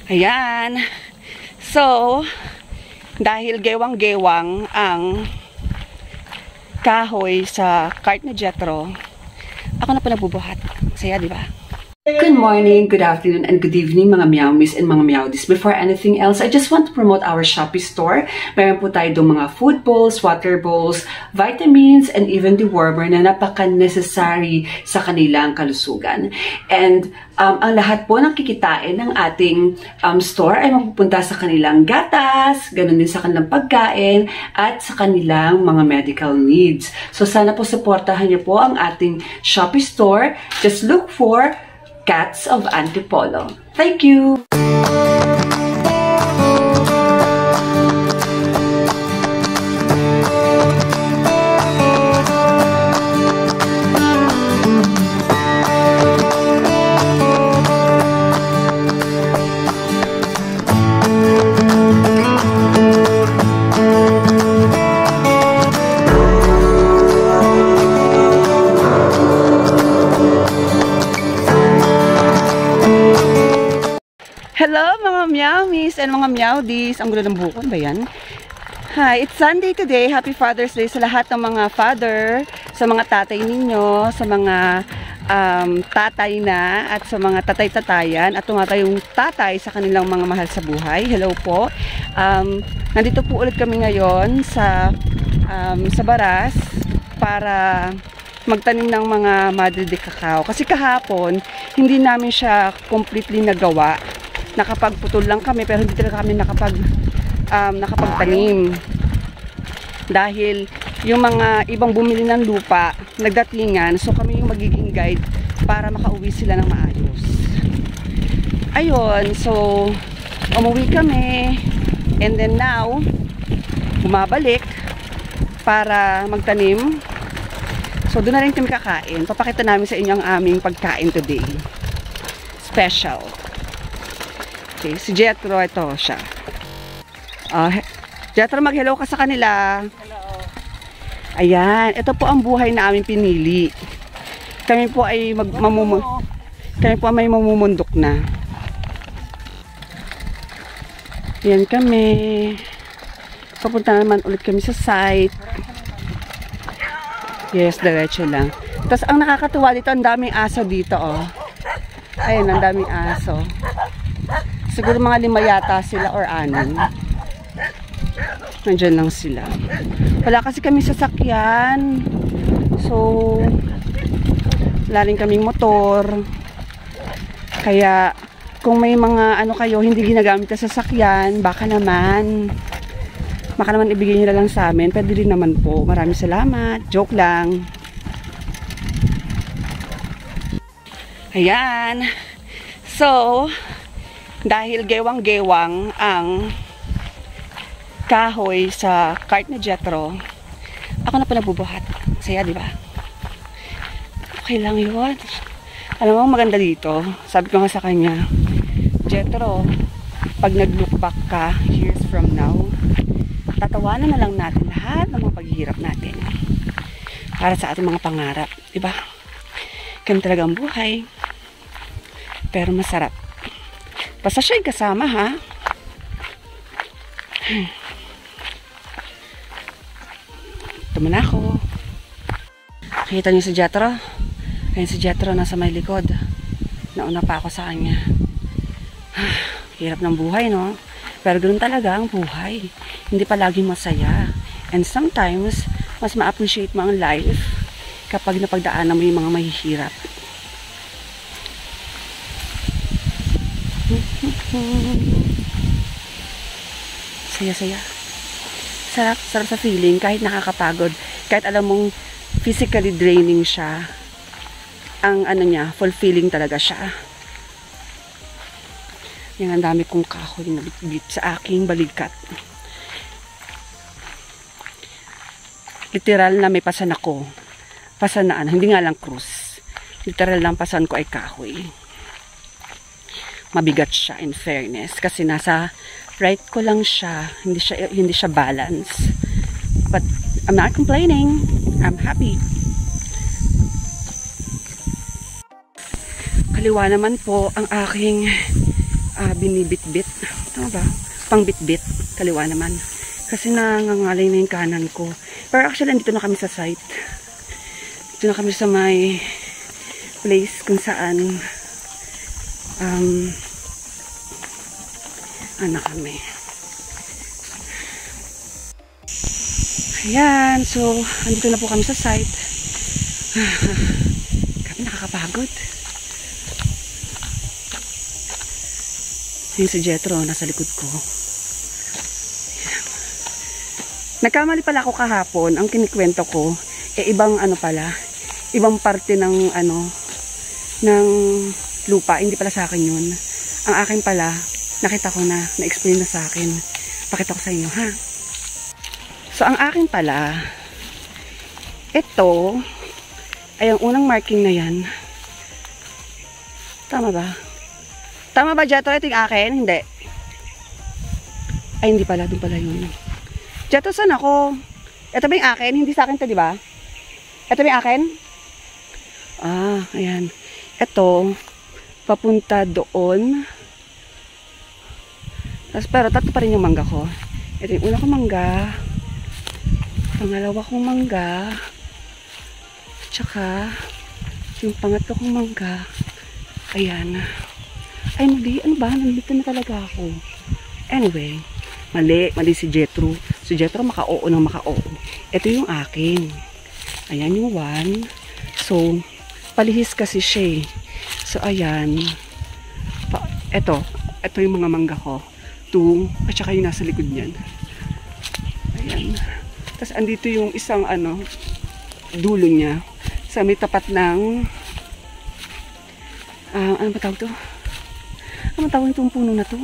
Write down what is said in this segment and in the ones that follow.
Ayan. So, dahil gewang-gewang ang kahoy sa cart ni Jethro, ako na po nabubuhat. Saya, di ba? Good morning, good afternoon, and good evening mga Meowmies and mga Meowdies. Before anything else, I just want to promote our Shopee store. Meron po tayo doon mga food bowls, water bowls, vitamins, and even dewormer na napaka-necessary sa kanilang kalusugan. And ang lahat po ng kikitain ng ating store ay mapupunta sa kanilang gatas, ganun din sa kanilang pagkain, at sa kanilang mga medical needs. So sana po supportahan niyo po ang ating Shopee store. Just look for Cats of Antipolo. Thank you! Hello mga Meowmies and mga Meowdies. Ang gulo ng bukon ba yan? Hi, it's Sunday today. Happy Father's Day sa lahat ng mga father, sa mga tatay ninyo, sa mga tatay na at sa mga tatay-tatayan at tumatayong tatay sa kanilang mga mahal sa buhay. Hello po. Nandito po ulit kami ngayon sa Baras para magtanim ng mga Madre de Cacao. Kasi kahapon, hindi namin siya completely nagawa. Nakapagputol lang kami pero hindi talaga kami nakapagtanim. Dahil yung mga ibang bumili ng lupa, nagdatingan, so kami yung magiging guide para makauwi sila ng maayos. Ayun, so umuwi kami and then now, bumabalik para magtanim. So doon na rin kami kakain. Papakita namin sa inyo ang aming pagkain today. Special. Okay, si Jethro, ito siya. Jethro, mag-hello ka sa kanila. Hello. Ayan, ito po ang buhay na aming pinili. Kami po ay may mamumundok na. Ayan kami. Papunta naman ulit kami sa site. Yes, diretso lang. Tapos ang nakakatuwa dito, ang daming aso dito, oh. Ayun, ang daming aso. Siguro mga 5 yata sila or 6. Nandyan lang sila. Wala kasi kami sasakyan. So, wala rin kaming motor. Kaya, kung may mga kayo, hindi ginagamit na sasakyan, baka naman ibigay nyo na lang sa amin. Pwede rin naman po. Maraming salamat. Joke lang. Ayan. So, dahil gewang-gewang ang kahoy sa cart ni Jethro, ako na po nabubuhat. Saya, di ba? Okay lang yun. Alam mo, maganda dito. Sabi ko nga sa kanya, Jethro, pag nag-look back ka years from now, tatawanan na lang natin lahat ng mga paghihirap natin para sa ating mga pangarap. Di ba? Ganun talaga ang buhay. Pero masarap. Basta siya'y kasama, ha? Ito muna ako. Nakita niyo si Jethro? Ayan si Jethro nasa may likod. Nauna pa ako sa kanya. Hirap ng buhay, no? Pero ganoon talaga ang buhay. Hindi palaging masaya. And sometimes, mas ma-appreciate mo ang life kapag napagdaanan mo yung mga mahihirap. Saya-saya. Sarap sa feeling kahit nakakapagod. Kahit alam mong physically draining siya. Ang fulfilling talaga siya. Yan, ang dami kong kahoy na bitbit sa aking balikat. Literal na may pasan ako. Pasanaan, hindi nga lang krus. Literal lang pasan ko ay kahoy. Mabigat siya in fairness kasi nasa right ko lang siya, hindi siya balance. But I'm not complaining. I'm happy. Kaliwa naman po ang aking binibit-bit. Tama ba? Pang-bit-bit. Kaliwa naman. Kasi nangangalay na yung kanan ko. Pero actually, andito na kami sa site. Dito na kami sa may place kung saan ano kami. Ayan. So, andito na po kami sa site. Kami nakakapagod. Yung si Jetro, nasa likod ko. Nagkamali pala ako kahapon. Ang kinikwento ko, ibang ano pala, ibang parte ng ano, ng lupa. Hindi pala sa akin yun. Ang akin pala, nakita ko na, na-explain na sa akin. Pakita ko sa inyo, ha? So, ang akin pala, ito, ay ang unang marking na yan. Tama ba? Tama ba, Jetro? Ito yung akin? Hindi. Ay, hindi pala. Doon pala yun. Jetro, saan ako? Ito ba yung akin? Hindi sa akin to, di ba? Ito ba yung akin? Ah, ayan. Ito, papunta doon. Tapos, pero tatlo pa rin yung mangga ko. Ito yung una kong mangga. Pangalawa kong mangga. Tsaka, yung pangatlo kong mangga. Ayan. Ay, mali. Ano ba? Nandito na talaga ako. Anyway, mali si Jetro. Si Jetro maka-oo ng maka-oo. Ito yung akin. Ayan yung 1. So, palihis kasi siya. So, ayan. Ito yung mga mangga ko. 2. At saka yung nasa likod niyan. Ayan. Tapos, andito yung isang ano, dulo niya. Sa may tapat ng ano ba tawag to? Ano tawag itong puno na to?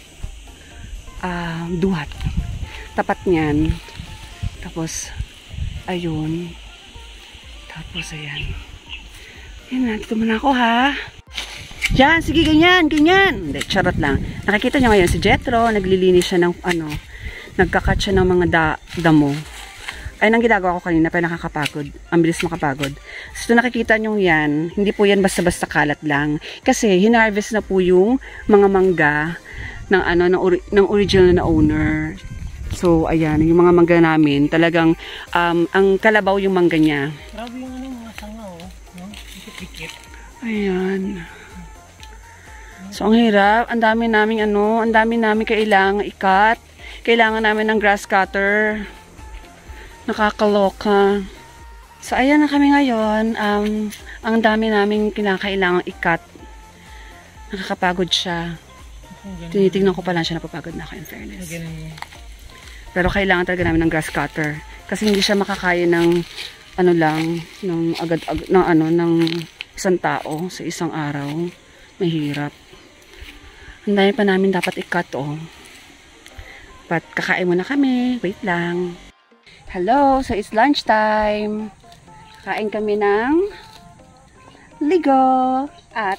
Duhat. Tapat niyan. Tapos, ayun. Tapos, ayan. Ayan, nandito muna ako, ha? Diyan, sige, ganyan, ganyan. Hindi, charot lang. Nakikita niyo ngayon si Jetro, naglilinis siya ng, ano, nagkakat siya ng mga damo. Ayun ang ginagawa ko kanina, pero nakakapagod. Ang bilis makapagod. So, nakikita nyo yan, hindi po yan basta-basta kalat lang. Kasi, hinarvest na po yung mga mangga ng, ano, ng original na owner. So, ayan, yung mga mangga namin, talagang, ang kalabaw yung mangga niya. Grabe yung ano, mga sanga, oh. No? Dikit-dikit. Ayan. So, ang hirap. Ang dami namin, ano, ang dami namin kailangan ikat. Kailangan namin ng grass cutter. Nakakaloka. So, ayan na kami ngayon. Ang dami namin kinakailangang ikat. Nakakapagod siya. Tinitignan ko pa lang siya, napapagod na ako, in fairness. Pero kailangan talaga namin ng grass cutter. Kasi hindi siya makakaya ng, ano lang, ng agad-agad, ng ano, ng isang tao sa isang araw. Mahirap. Ang dami pa namin dapat ikat, oh. But, kakain muna kami. Wait lang. Hello, so it's lunchtime. Kain kami ng ligo at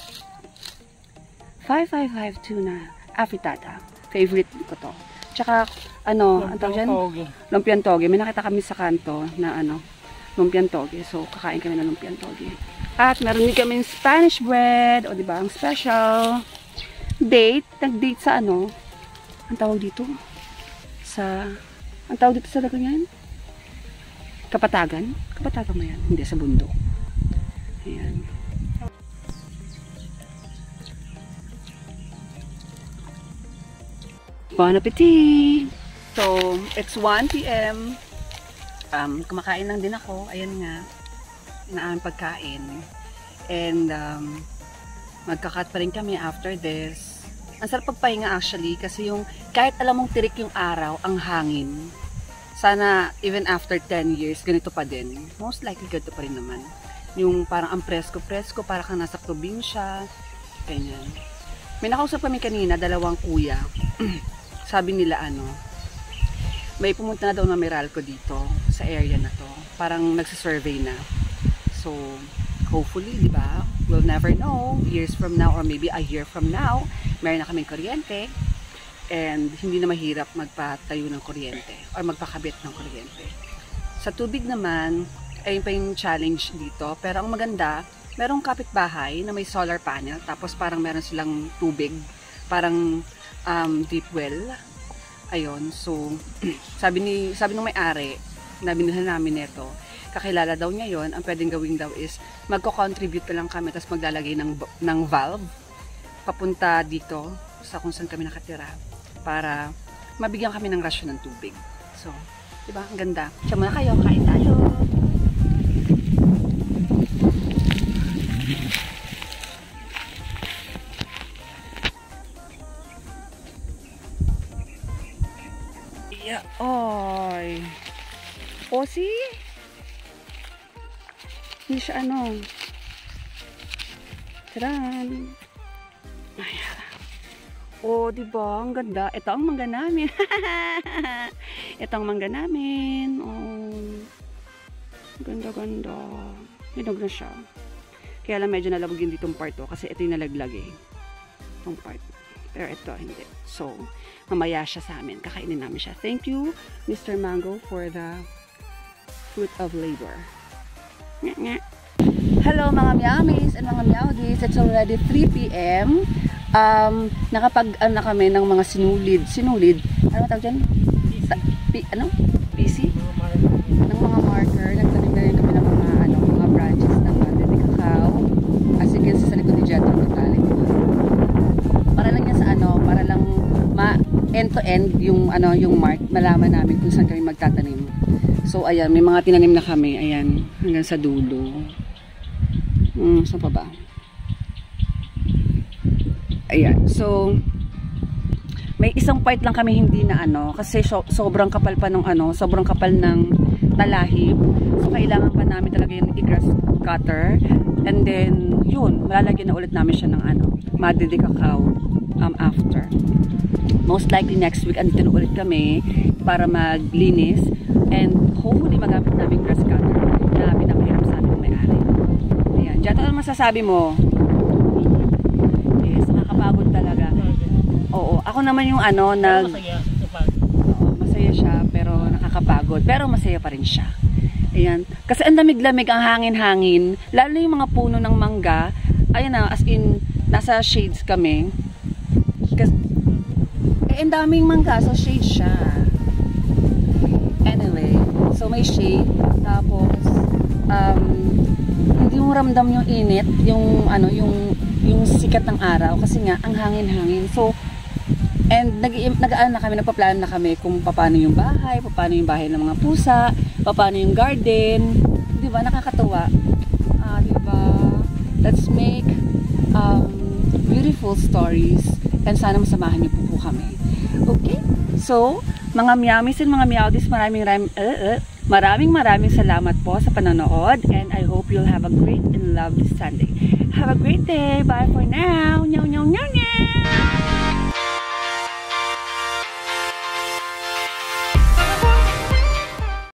555 tuna afrittata. Favorite ko to. Tsaka, ano, ang tawag dyan? Lumpiang toge. May nakita kami sa kanto na, ano, lumpiang toge. So, kakain kami ng lumpiang toge. At meron din kami Spanish bread. O, diba? Ang special. Date. Nag-date sa, ano, ang tawag dito? Ang tawag dito sa lago niyan? Kapatagan? Kapatagan mo yan. Hindi, sa bundok. Ayan. Bon appetit! So, it's 1 p.m. Kumakain lang din ako. Ayan nga. Na aming pagkain. And, magkakat pa rin kami after this. Ang sarap pagpahinga actually. Kasi yung, kahit alam mong tirik yung araw, ang hangin. Sana, even after 10 years, ganito pa din. Most likely, ganito pa rin naman. Yung parang ang presko-presko, parang kang nasa probinsya. Ganyan. May nakausap kami kanina, 2 kuya. Sabi nila, ano, may pumunta na daw na Meralco dito, sa area na to. Parang nagsisurvey na. So, hopefully, di ba? We'll never know. Years from now, or maybe a year from now, meron na kaming kuryente. And hindi na mahirap magpatayo ng kuryente or magpakabit ng kuryente. Sa tubig naman, ayun pa yung challenge dito. Pero ang maganda, merong kapitbahay na may solar panel. Tapos parang meron silang tubig parang deep well. Ayun, so sabi ng may-ari na binilhan namin nito, kakilala daw niya yon, ang pwedeng gawin daw is magko-contribute pa lang kami tapos maglalagay ng valve papunta dito sa kung saan kami nakatira para mabigyan kami ng rasyon ng tubig. So, diba? Ang ganda. Siya muna kayo, kain tayo. Yeah. Oy. Posi? Hindi siya ano. Taran. Ayan. Oh, diba? Ang ganda. Ito ang mangga namin. Ito ang mangga namin. Oh. Ganda-ganda. Hinog na siya. Kaya lang medyo nalabog yun ditong part to. Kasi ito yung nalaglag eh. Itong part. Pero ito, hindi. So, mamaya siya sa amin. Kakainin namin siya. Thank you, Mr. Mango, for the fruit of labor. Hello mga Miamis and mga Miaudis. It's already 3 p.m. Nakapag-ano na kami ng mga sinulid. Ano tawag dyan? PC? Ng mga marker. Nagtanim na rin kami ng mga branches ng Madrid Cacao. As you can see sa likod ni Jetro, nagtalim. Para lang yan sa para lang end-to-end yung mark, malaman namin kung saan kami magtatanim. So ayan, may mga tinanim na kami, ayan, hanggang sa dulo. Saan pa ba? Ayan, so may isang part lang kami hindi na kasi sobrang kapal pa ng sobrang kapal ng talahib. So kailangan pa namin talaga yung i-grass cutter. And then yun, malalagyan na ulit namin siya ng Madrid Cacao after. Most likely next week andito na ulit kami para maglinis and hopefully magamit namin grass cutter na pinapahiram sa amin ng may-ari. Ayan, Jato, ano masasabi mo? Yes, nakakapagod talaga. Oo, ako naman yung masaya siya pero nakakapagod, pero masaya pa rin siya. Ayan, kasi ang lamig-lamig, ang hangin-hangin, lalo na yung mga puno ng mangga. Ayan na, as in nasa shades kami. Kasi ang daming mangga, so shade siya. Anyway, so may shade, tapos hindi mo ramdam yung init, yung sikat ng araw kasi nga ang hangin-hangin. So and nagpaplano na kami kung paano yung bahay ng mga pusa, paano yung garden, 'di ba? Nakakatuwa. 'Di ba? Let's make beautiful stories and sana masamahan niyo po kami. Okay? So, mga Miamis and mga Miaudis, maraming salamat po sa panonood and I hope you'll have a great and lovely Sunday. Have a great day. Bye for now. Nyaw, nyaw, nyaw, nyaw.